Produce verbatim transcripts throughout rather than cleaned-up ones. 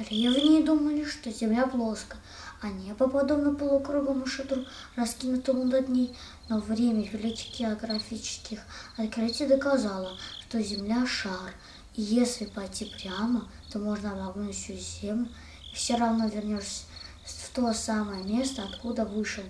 Древние думали, что Земля плоская, а небо, подобно полукруглому шатру, раскинутому над ней. Но время великих географических открытий доказало, что Земля — шар, и если пойти прямо, то можно обогнуть всю Землю, и все равно вернешься в то самое место, откуда вышел.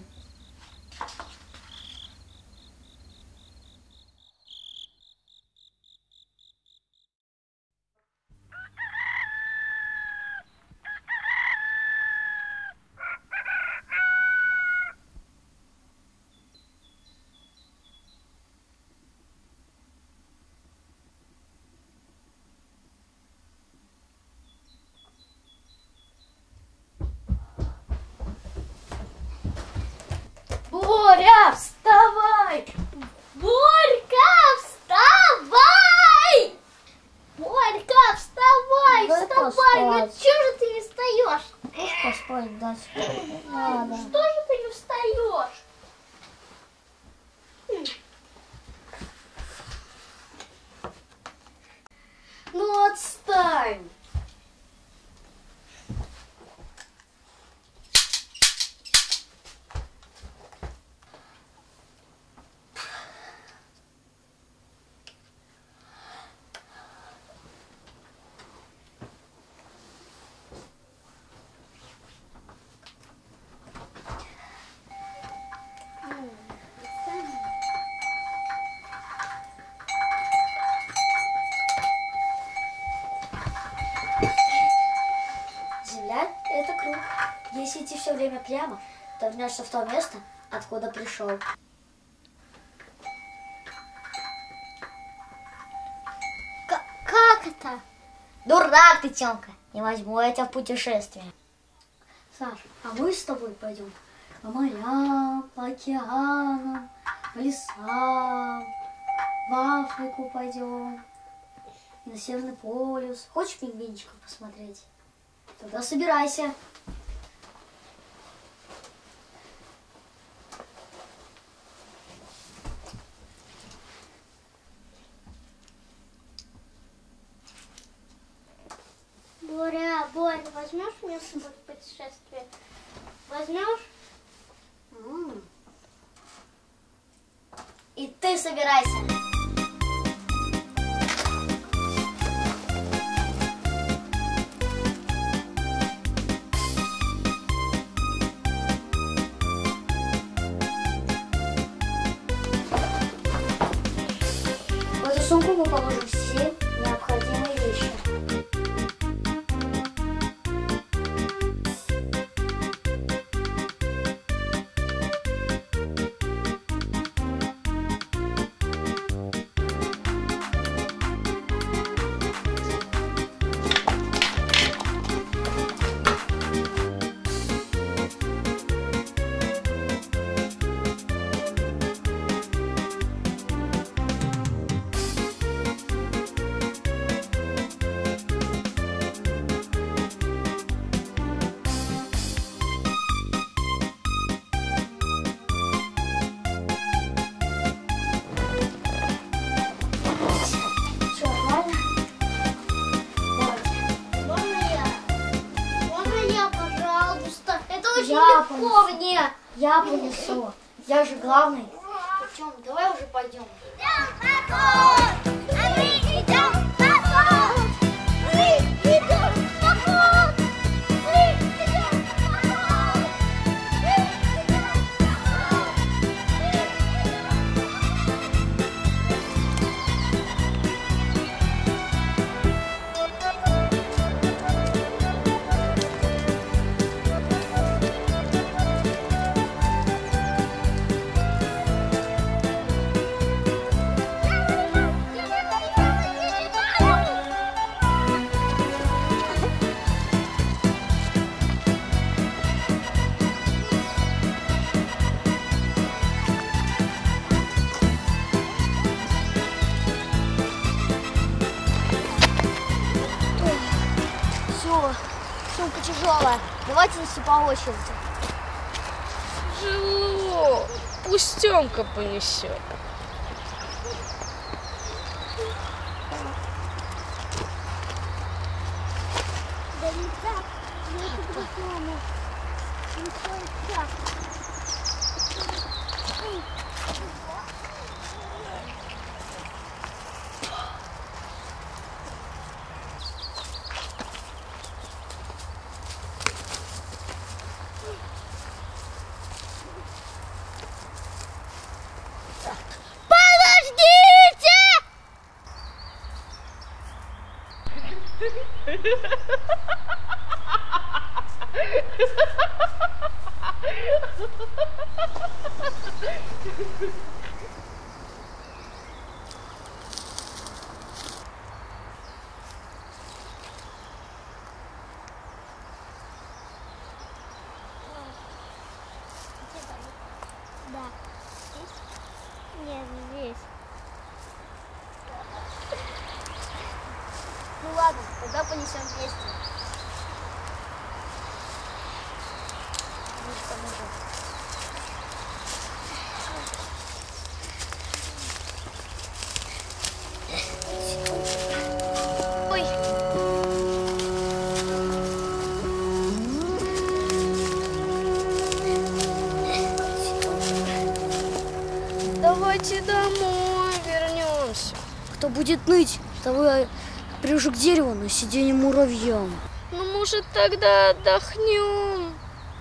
Боря, вставай! Борька, вставай! Борька, вставай, Дай вставай! Ну поспать. чего же ты не встаешь? Поспать дальше не надо. Что же ты не встаешь? Ну отстань! Земля — это круг. Если идти все время прямо, то вернешься в то место, откуда пришел. К- как это? Дурак ты, Тёмка! Не возьму я тебя в путешествие. Саш, а мы с тобой пойдем по морям, по океанам, по лесам, в Африку пойдем, на Северный полюс. Хочешь пингвинчиков посмотреть? Тогда собирайся. Боря, Боря, возьмешь меня с собой в путешествие? Возьмешь? М. И ты собирайся. В эту сумку мы положим все необходимые вещи. Все нормально? Давайте. Можно я? Можно я, пожалуйста? Это очень Я легко понесу. мне. Я понесу. Я же главный. Тём, давай уже пойдем. Все, сумка тяжелая. Давайте неси по очереди. Тяжело. Пусть Тёмка понесет. Да не так. Я это по-другому. Не так. Да. Здесь? Нет, здесь. Ну ладно, тогда понесем вместе. Может, поможем. Ой. Давайте домой вернемся. Кто будет ныть, того я прижу к дереву на сиденье муравьям. Ну, может, тогда отдохнем?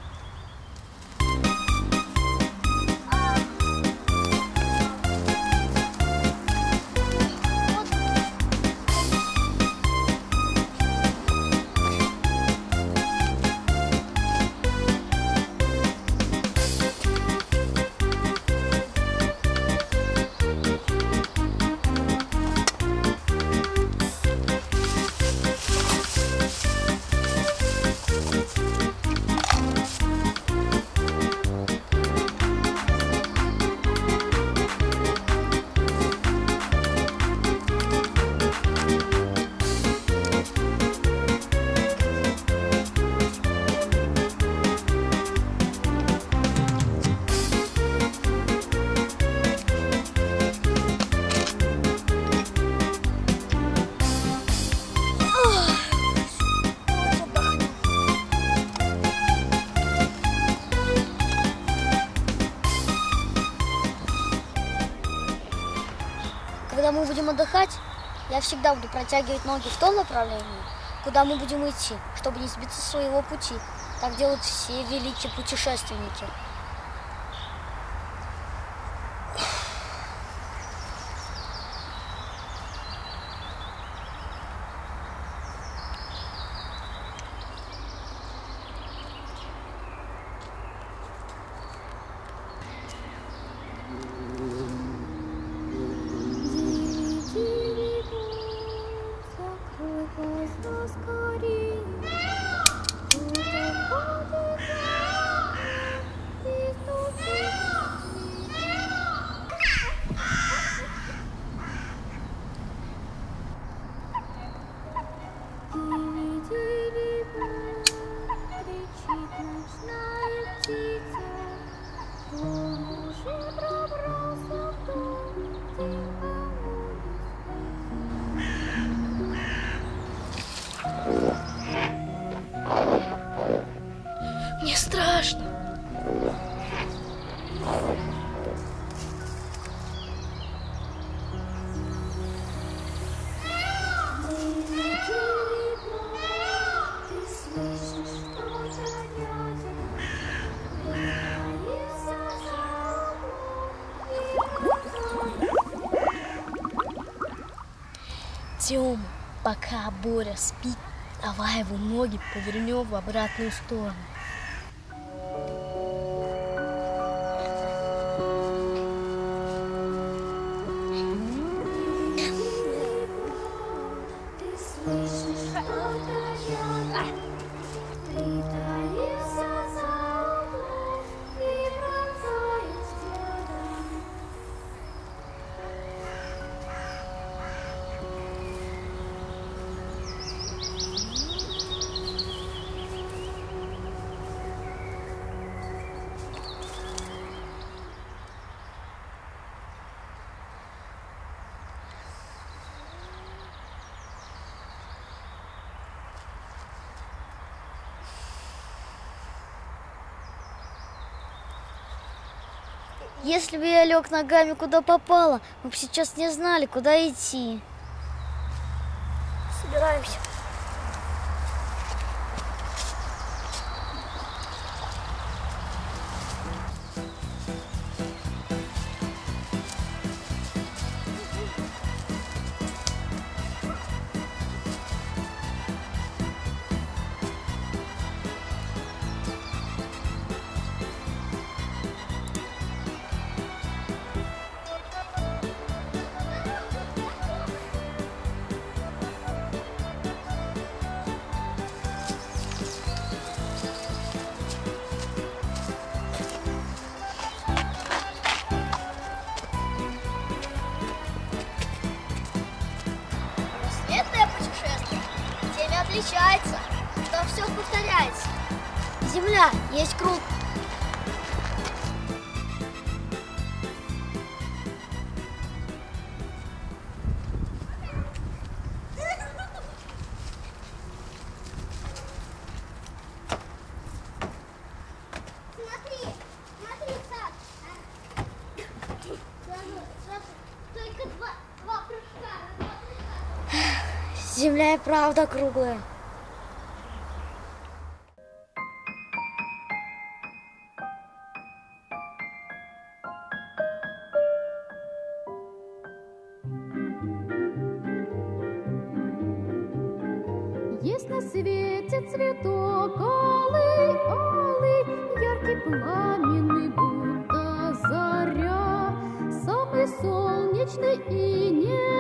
Когда мы будем отдыхать, я всегда буду протягивать ноги в том направлении, куда мы будем идти, чтобы не сбиться с своего пути. Так делают все великие путешественники. Мне страшно. Тёма, пока Боря спит, давай его ноги повернем в обратную сторону. Если бы я лег ногами куда попало, мы бы сейчас не знали, куда идти. Собираемся. Светлое путешествие тем и отличается, что все повторяется. Земля, есть круг. Смотри, смотри, Саш. Только два, два прыжка. Два прыжка. Земля и правда круглая. Есть на свете цветок алый, алый, яркий, пламенный, будто заря, самый солнечный и не